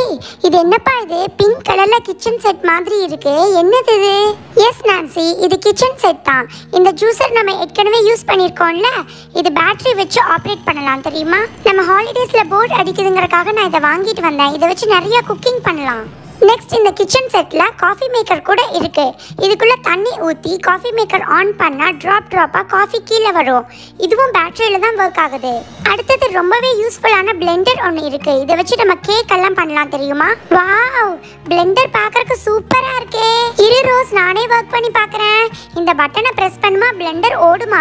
இது என்னப்பா இது பிங்க் கலர்ல கிச்சன் செட் மாதிரி இருக்கு, என்னது இது? எஸ் நான்சி, இது கிச்சன் செட் தான். இந்த ஜூஸர் நம்ம ஏற்கனவே யூஸ் பண்ணியிருக்கோம்ல, இது பேட்டரி வச்சு ஆப்ரேட் பண்ணலாம் தெரியுமா? நம்ம ஹாலிடேஸ்ல போர்டு அடிக்குதுங்கறக்காக நான் இதை வாங்கிட்டு வந்தேன். இதை வச்சு நிறைய குக்கிங் பண்ணலாம். நெக்ஸ்ட் இந்த கிச்சன் செட்ல காஃபி மேக்கர் கூட இருக்கு. இதுக்குள்ள தண்ணி ஊற்றி காஃபி மேக்கர் ஆன் பண்ணா ட்ராப்பா காஃபி கீழே வரும். இதுவும் பேட்டரியில தான் ஒர்க் ஆகுது. அடுத்தது ரொம்பவே யூஸ்ஃபுல்லான பிளெண்டர் ஒன்று இருக்கு. இதை வச்சு நம்ம கேக் எல்லாம் பண்ணலாம் தெரியுமா? வாவ், பிளெண்டர் பார்க்கறதுக்கு சூப்பரா இருக்கே. இரு ரோஸ், நானே ஒர்க் பண்ணி பார்க்கறேன். இந்த பட்டனை பிரஸ் பண்ணுமா பிளெண்டர் ஓடுமா?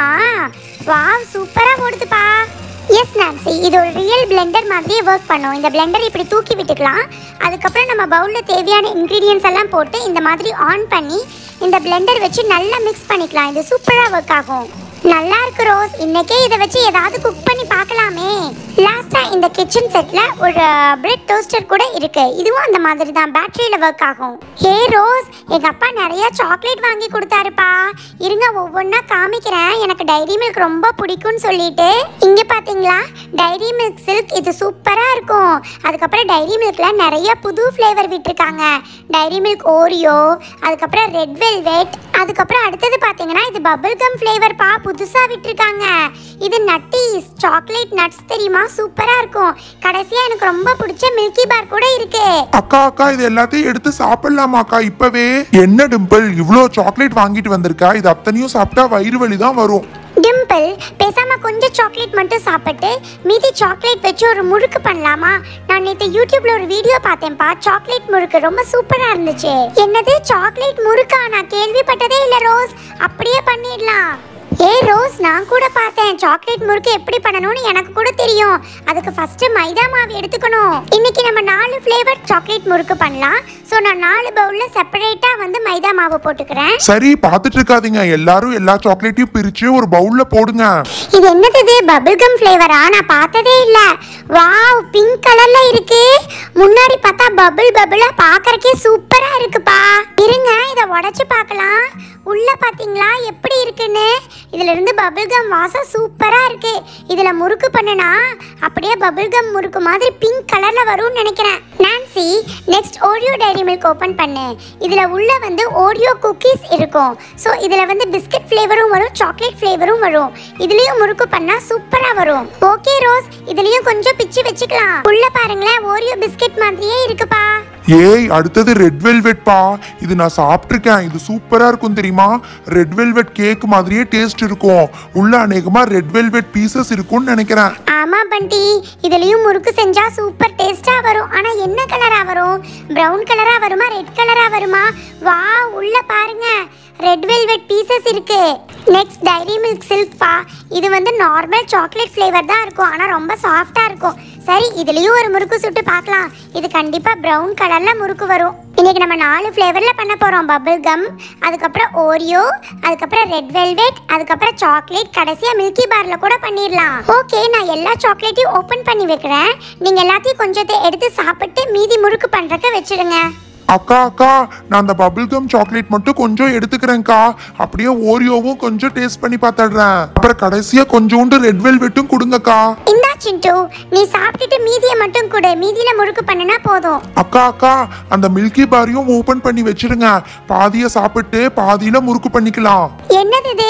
வாவ், சூப்பரா ஓடுதுப்பா. எஸ் நான்சி, இது ஒரு ரியல் பிளெண்டர் மாதிரியே ஒர்க் பண்ணும். இந்த பிளெண்டர் இப்படி தூக்கி விட்டுக்கலாம். அதுக்கப்புறம் நம்ம பவுலில் தேவையான இன்க்ரீடியன்ஸ் எல்லாம் போட்டு இந்த மாதிரி ஆன் பண்ணி இந்த பிளெண்டர் வச்சு நல்லா மிக்ஸ் பண்ணிக்கலாம். இது சூப்பராக ஒர்க் ஆகும். நல்லா இருக்கு ரோஸ், இன்னைக்கே இதை வச்சு ஏதாவது குக் பண்ணி பார்க்கலாமே. லாஸ்டா இந்த கிச்சன் செட்ல ஒரு பிரெட் டோஸ்டர் கூட இருக்கு. இதுவும் அந்த மாதிரி தான் பேட்டரியில ஒர்க் ஆகும். ஹே ரோஸ், எங்க அப்பா நிறைய சாக்லேட் வாங்கி கொடுத்தாருப்பா. இருங்க ஒவ்வொன்றா காமிக்கிறேன். எனக்கு டைரி மில்க் ரொம்ப பிடிக்கும்னு சொல்லிட்டு இங்க பாத்தீங்களா, டைரி மில்க் சில்க், இது சூப்பரா இருக்கும். அதுக்கப்புறம் டைரி மில்க்ல நிறைய புது ஃப்ளேவர் விட்டுருக்காங்க. டைரி மில்க் ஓரியோ, அதுக்கப்புறம் ரெட் வெல்வெட், அதுக்கப்புறம் அடுத்தது பாத்தீங்கன்னா இது பபிள் கம் ஃப்ளேவர் பா, புதுசா விட்டுருக்காங்க. இது நட்டீஸ் சாக்லேட் நட்ஸ் தெரியுமா, சூப்பரா இருக்கும். கடைசியா எனக்கு ரொம்ப பிடிச்ச மில்கி பார் கூட இருக்கு. அக்கா இது எல்லாத்தையும் எடுத்து சாப்பிடலாமா அக்கா இப்பவே? என்ன டிம்பிள், இவ்ளோ சாக்லேட் வாங்கிட்டு வந்திருக்கா? இது அத்தனையும் சாப்பிட்டா வயிறு வலி தான் வரும். டிம்பிள், பேசாம கொஞ்சம் சாக்லேட் மட்டும் சாப்பிட்டு மீதி சாக்லேட் வச்சு ஒரு முறுக்கு பண்ணலாமா? நான் நேற்று யூடியூப்ல ஒரு வீடியோ பார்த்தேன்ப்பா, சாக்லேட் முறுக்கு ரொம்ப சூப்பரா இருந்துச்சு. என்னது சாக்லேட் முறுக்கா? நான் கேள்விப்பட்டதே இல்லை ரோஸ். அப்படியே பண்ணிடலாம். ஏ ரோஸ், நான் கூட பார்த்தேன். சாக்லேட் முறுக்கு எப்படி பண்ணணும்னு எனக்கு கூட தெரியும். அதுக்கு ஃபர்ஸ்ட் மைதா மாவு எடுத்துக்கணும். இன்னைக்கு நம்ம 4 ஃப்ளேவர் சாக்லேட் முறுக்கு பண்ணலாம். சோ நான் 4 பவுல்ல செப்பரேட்டா வந்து மைதா மாவு போட்டுக்கிறேன். சரி, பார்த்துட்டு இருக்காதீங்க, எல்லாரும் எல்லா சாக்லேட்டையும் பிரிச்சு ஒரு பவுல்ல போடுங்க. இது என்னது, பபிள் கம் ஃப்ளேவரா? நான் பார்த்ததே இல்ல. வாவ், பிங்க் கலர்ல இருக்கு. முன்னாடி பார்த்தா பபிளா பார்க்கறக்கே சூப்பரா இருக்குப்பா. இருங்க இதை உடைச்சு பார்க்கலாம். உள்ள பாத்தீங்களா எப்படி இருக்குன்னு? இதுல இருந்து பபிள் கம் வாசம் சூப்பரா இருக்கு. இதுல முறுக்கு பண்ணனா அப்படியே பபிள் கம் முறுக்கு மாதிரி பிங்க் கலர்ல வரும்னு நினைக்கிறேன். Nancy, next Oreo Dairy Milk open பண்ணு. இதுல உள்ள வந்து ஓரியோ குக்கீஸ் இருக்கும். சோ இதுல வந்து பிஸ்கட் ஃப்ளேவரும் வரும், சாக்லேட் ஃப்ளேவரும் வரும். இதுலயும் முறுக்கு பண்ணா சூப்பரா வரும். ஓகே ரோஸ், இதுலயும் கொஞ்சம் பிச்சு வச்சுக்கலாம். உள்ள பாருங்களேன், ஓரியோ பிஸ்கட் மாதிரியே இருக்குப்பா. ஏய், அடுத்தது ரெட் வெல்வெட் பா. இது நான் சாப்பிட்டிருக்கேன். இது சூப்பரா இருக்கும் தெரியுமா? ரெட் வெல்வெட் கேக் மாதிரியே டேஸ்ட் இருக்கும். உள்ள அநேகமா ரெட் வெல்வெட் பீசஸ் இருக்கும்னு நினைக்கிறேன். ஆமா பண்டி, இதுலயும் முறுக்கு செஞ்சா சூப்பர் டேஸ்டா வரும். ஆனா என்ன கலரா வரும்? பிரவுன் கலரா வருமா, ரெட் கலரா வருமா? வா, உள்ள பாருங்க, ரெட் வெல்வெட் பீசஸ் இருக்கு. நெக்ஸ்ட் டைரி மில்க் சில்க் பா. இது வந்து நார்மல் சாக்லேட் ஃப்ளேவர் தான் இருக்கும், ஆனா ரொம்ப சாஃப்டா இருக்கும். சரி, இதுலயும் ஒரு முறுக்கு சுட்டு பார்க்கலாம். இது கண்டிப்பா பிரவுன் கலர்ல முறுக்கு வரும். இன்னைக்கு நம்ம 4 ஃப்ளேவர்ல பண்ண போறோம். பபிள் கம், அதுக்கப்புறம் ஓரியோ, அதுக்கப்புறம் ரெட் வெல்வெட், அதுக்கப்புறம் சாக்லேட், கடைசியா மில்கி பார்ல கூட பண்ணிடலாம். ஓகே, நான் எல்லா சாக்லேட்டையும் ஓபன் பண்ணி வைக்கிறேன். நீங்க எல்லாத்தையும் கொஞ்சத்தை எடுத்து சாப்பிட்டு மீதி முறுக்கு பண்றதுக்கு வச்சிடுங்க. அக்கா நான் அந்த பபிள் கம் சாக்லேட் மட்டும் கொஞ்சம் எடுத்துக்கிறேன்க்கா. அப்படியே ஓரியோவும் கொஞ்சம் டேஸ்ட் பண்ணி பார்த்துடுறேன். அப்புறம் கடைசியா கொஞ்சோண்டு ரெட் வெல்வெட்டும் கொடுங்கக்கா. இந்தா சிண்டு, நீ சாப்பிட்டுட்டு மீதியை மட்டும் கொடு. மீதியில முறுக்கு பண்ணனா போதும். அக்கா அந்த மில்கி பாரையும் ஓபன் பண்ணி வச்சிருங்க. பாதியை சாப்பிட்டு பாதியில முறுக்கு பண்ணிக்கலாம். என்னது இது?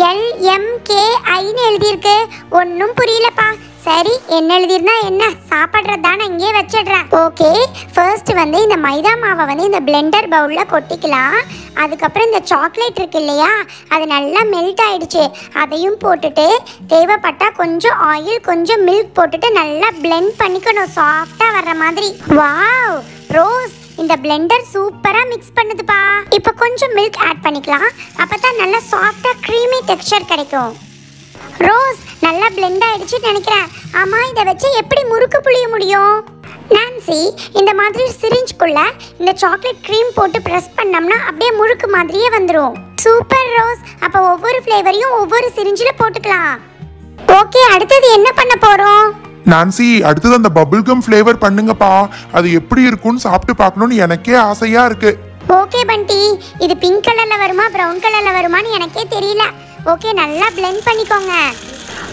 LMKIன்னு எழுதியிருக்கு. ஒன்னும் புரியலப்பா. சரி, என்ன எழுதிருந்தா என்ன, சாப்பிட்றது தானே, இங்கே வச்சிடுறேன். ஓகே, ஃபர்ஸ்ட் வந்து இந்த மைதா மாவை வந்து இந்த பிளெண்டர் பவுல்ல கொட்டிக்கலாம். அதுக்கப்புறம் இந்த சாக்லேட் இருக்கு இல்லையா, அது நல்லா மெல்ட் ஆயிடுச்சு. அதையும் போட்டுட்டு தேவைப்பட்டா கொஞ்சம் ஆயில், கொஞ்சம் மில்க் போட்டுட்டு நல்லா பிளெண்ட் பண்ணிக்கணும், சாஃப்டா வர்ற மாதிரி. வாவ் ரோஸ், இந்த பிளெண்டர் சூப்பரா மிக்ஸ் பண்ணுதுப்பா. இப்போ கொஞ்சம் மில்க் ஆட் பண்ணிக்கலாம். அப்பதான் நல்லா சாஃப்டா க்ரீமி டெக்ஸ்சர் கிடைக்கும். ரோஸ், நல்லா பிளெண்ட் ஆயிடுச்சுன்னு நினைக்கிறேன். ஆமா, இதை வச்சு எப்படி முறுக்கு புளிய முடியும்? நான்சி, இந்த மாதிரி சிரிஞ்சுக்குள்ள இந்த சாக்லேட் க்ரீம் போட்டு பிரஸ் பண்ணோம்னா அப்படியே முறுக்கு மாதிரியே வந்துடும். சூப்பர் ரோஸ், அப்போ ஒவ்வொரு ஃப்ளேவரையும் ஒவ்வொரு சிரிஞ்சில் போட்டுக்கலாம். ஓகே, அடுத்தது என்ன பண்ண போறோம்? நான்சி, அடுத்தது அந்த பபிள் கம் ஃப்ளேவர் பண்ணுங்கப்பா. அது எப்படி இருக்கும்னு சாப்பிட்டு பார்க்கணும்னு எனக்கே ஆசையா இருக்கு. ஓகே பண்டி, இது பிங்க் கலர்ல வருமா பிரவுன் கலர்ல வருமான்னு எனக்கே தெரியல. ஓகே, நல்லா பிளெண்ட் பண்ணிக்கோங்க.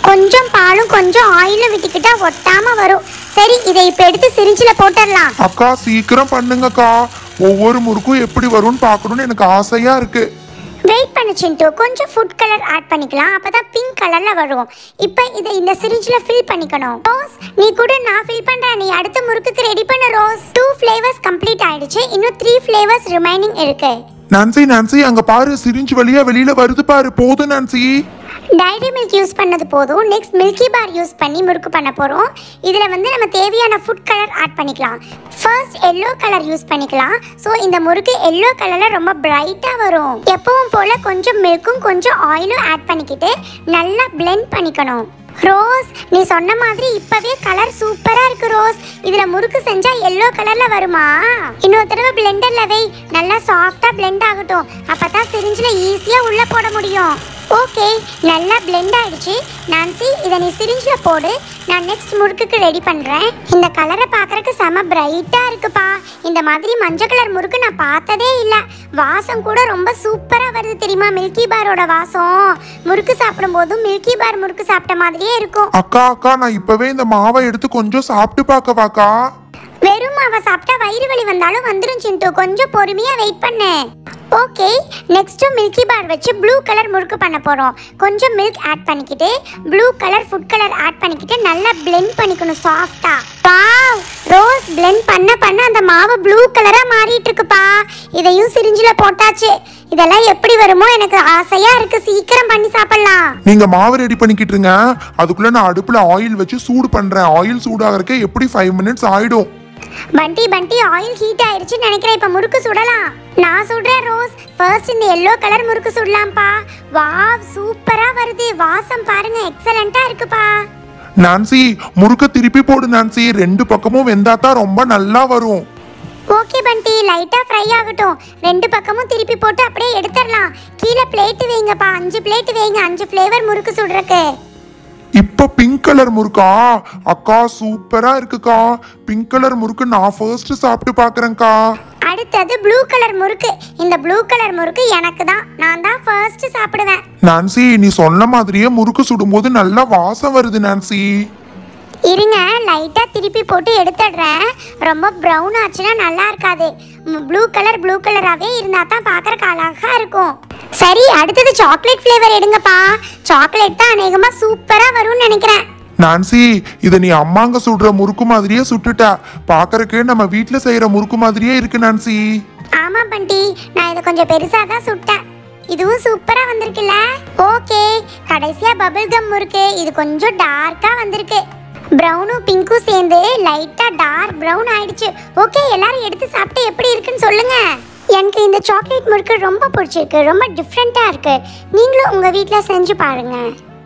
கொஞ்சம் பாலும் கொஞ்சம் ஆயிலும் விட்டுக்கிட்டா ஒட்டாம வரும். சரி, இதை இப்ப எடுத்து சிரிஞ்சில் போட்டுடலாம். அக்கா சீக்கிரம் பண்ணுங்கக்கா, ஒவ்வொரு முறுக்கும் எப்படி வரும்னு பார்க்கணும்னு எனக்கு ஆசையா இருக்கு. வெயிட் பண்ணு சிண்டு, கொஞ்சம் ஃபுட் கலர் ஆட் பண்ணிக்கலாம், அப்பதான் பிங்க் கலர்ல வரும். இப்போ இதை இந்த சிரிஞ்சில் ஃபில் பண்ணிக்கணும். ரோஸ் நீ கூட, நான் ஃபில் பண்றேன், நீ அடுத்த முறுக்குக்கு ரெடி பண்ண. ரோஸ் 2 ஃப்ளேவர்ஸ் கம்ப்ளீட் ஆயிடுச்சு, இன்னும் 3 ஃப்ளேவர்ஸ் ரிமைனிங் இருக்கு. நான்சி அங்க பாரு, சிரிஞ்சு வழியா வெளியில வருது பாரு. போதும் நான்சி. டைரி மில்க் யூஸ் பண்ணது போதும். நெக்ஸ்ட் மில்கி பார் யூஸ் பண்ணி முறுக்கு பண்ண போகிறோம். இதில் நம்ம தேவையான ஃபுட் கலர் ஆட் பண்ணிக்கலாம். ஃபர்ஸ்ட் எல்லோ கலர் யூஸ் பண்ணிக்கலாம். ஸோ இந்த முறுக்கு எல்லோ கலரில் ரொம்ப பிரைட்டாக வரும். எப்பவும் போல் கொஞ்சம் மில்க்கும் கொஞ்சம் ஆயிலும் ஆட் பண்ணிக்கிட்டு நல்லா பிளெண்ட் பண்ணிக்கணும். ரோஸ் நீ சொன்ன மாதிரி இப்பவே கலர் சூப்பரா இருக்கு. ரோஸ் இதுல முறுக்கு செஞ்சா எல்லோ கலர்ல வருமா? இன்னொரு தடவை பிளெண்டர்ல வை, நல்லா சாஃப்டா பிளெண்ட் ஆகட்டும், அப்பதான் சிரிஞ்சில ஈஸியா உள்ள போட முடியும். ஓகே, நல்லா பிளெண்ட் ஆயிடுச்சு. நான்சி இதை நீ சிரிஞ்சில் போடு, நான் நெக்ஸ்ட் முறுக்குக்கு ரெடி பண்ணுறேன். இந்த கலரை பார்க்குறக்கு செம பிரைட்டாக இருக்குப்பா. இந்த மாதிரி மஞ்சள் கலர் முறுக்கு நான் பார்த்ததே இல்லை. வாசம் கூட ரொம்ப சூப்பராக வருது தெரியுமா? மில்கி பாரோட வாசம். முறுக்கு சாப்பிடும்போது மில்கி பார் முறுக்கு சாப்பிட்ட மாதிரியே இருக்கும். அக்கா நான் இப்பவே இந்த மாவை எடுத்து கொஞ்சம் சாப்பிட்டு பார்க்கவாக்கா? வெறும் மாவை சாப்பிட்டா வயிறு வலி வந்தாலும் வந்துடும் சிண்டு, கொஞ்சம் பொறுமையா வெயிட் பண்ணு. ஓகே, நெக்ஸ்ட் மில்கி பார் வச்சு ப்ளூ கலர் முறுக்கு பண்ண போறோம். கொஞ்சம் மில்க் ஆட் பண்ணிக்கிட்டு blue colour food colour add பண்ணிக்கிட்டு நல்லா பிளெண்ட் பண்ணிக்கணும் சாஃப்டா. வாவ், ரோஸ் பிளெண்ட் பண்ண அந்த மாவு ப்ளூ கலரா மாறிட்டு இருக்குப்பா. இதையும் சிரிஞ்சில போட்டாச்சு. இதெல்லாம் எப்படி வருமோ எனக்கு ஆசையா இருக்கு. சீக்கிரம் பண்ணி சாப்பிடலாம். நீங்க மாவு ரெடி பண்ணிக்கிட்டு இருங்க, அதுக்குள்ள நான் அடுப்புல ஆயில் வச்சு சூடு பண்றேன். ஆயில் சூடாகிறதுக்கு எப்படி 5 மினிட்ஸ் ஆயிடும். பண்டி ஆயில் ஹீட் ஆயிருச்சு நினைக்கிறேன். இப்ப முறுக்கு சுடலாம். நான் சுடுறேன் ரோஸ். ஃபர்ஸ்ட் இந்த எல்லோ கலர் முறுக்கு சுடலாம்ப்பா. வாவ், சூப்பரா வருது. வாசம் பாருங்க, எக்ஸலென்ட்டா இருக்குப்பா. நான்சி முறுக்க திருப்பி போடு நான்சி, 2 பக்கமும் வெந்தாதான் ரொம்ப நல்லா வரும். ஓகே பண்டி, லைட்டா ஃப்ரை ஆகட்டும். 2 பக்கமும் திருப்பி போட்டு அப்படியே எடுத்துடலாம். கீழே பிளேட் வைங்கப்பா, 5 பிளேட் வைங்க, 5 ஃப்ளேவர் முறுக்கு சுடுறக்கு. இப்ப பிங்க் கலர் முறுக்கா? அக்கா சூப்பரா இருக்குக்கா. பிங்க் கலர் முறுக்கு நான் ஃபர்ஸ்ட் சாப்பிட்டு பாக்குறேன்க்கா. அடுத்தது ப்ளூ கலர் முறுக்கு. இந்த ப்ளூ கலர் முறுக்கு எனக்கு தான், நான் தான் ஃபர்ஸ்ட் சாப்பிடுவேன். நான்சி நீ சொன்ன மாதிரியே முறுக்கு சுடும்போது நல்லா வாசம் வருது நான்சி. இருங்க, லைட்டா திருப்பி போட்டு எடுத்துடுறேன். ரொம்ப ப்ரௌன் ஆச்சுன்னா நல்லா இருக்காது. ப்ளூ கலராகவே இருந்தா தான் பார்க்கறக்கு அழகா இருக்கும். சரி, அடுத்தது சாக்லேட் ஃப்ளேவர் எடுங்கப்பா. சாக்லேட் தான் அநேகமா சூப்பரா வரும்னு நினைக்கிறேன். நான்சி இதை நீ அம்மாங்க சுடுற முறுக்கு மாதிரியே சுட்டுட்ட. பாக்குறதுக்கு நம்ம வீட்டுல செய்யற முறுக்கு மாதிரியே இருக்கு நான்சி. ஆமா பண்டி, நான் இதை கொஞ்சம் பெருசா தான் சுட்டேன். இதுவும் சூப்பரா வந்திருக்குல்ல? ஓகே, கடைசியா பபிள் கம் முறுக்கு. இது கொஞ்சம் டார்க்கா வந்திருக்கு. ப்ரௌனும் பிங்க்கும் சேர்ந்து லைட்டா டார்க் ப்ரௌன் ஆயிடுச்சு. ஓகே, எல்லாரும் எடுத்து சாப்பிட்டு எப்படி இருக்குன்னு சொல்லுங்க. எனக்கு இந்த சாக்லேட் முறுக்கு ரொம்ப பிடிச்சிருக்கு, ரொம்ப டிஃப்ரெண்டா இருக்கு. நீங்களும் உங்க வீட்டில் செஞ்சு பாருங்க.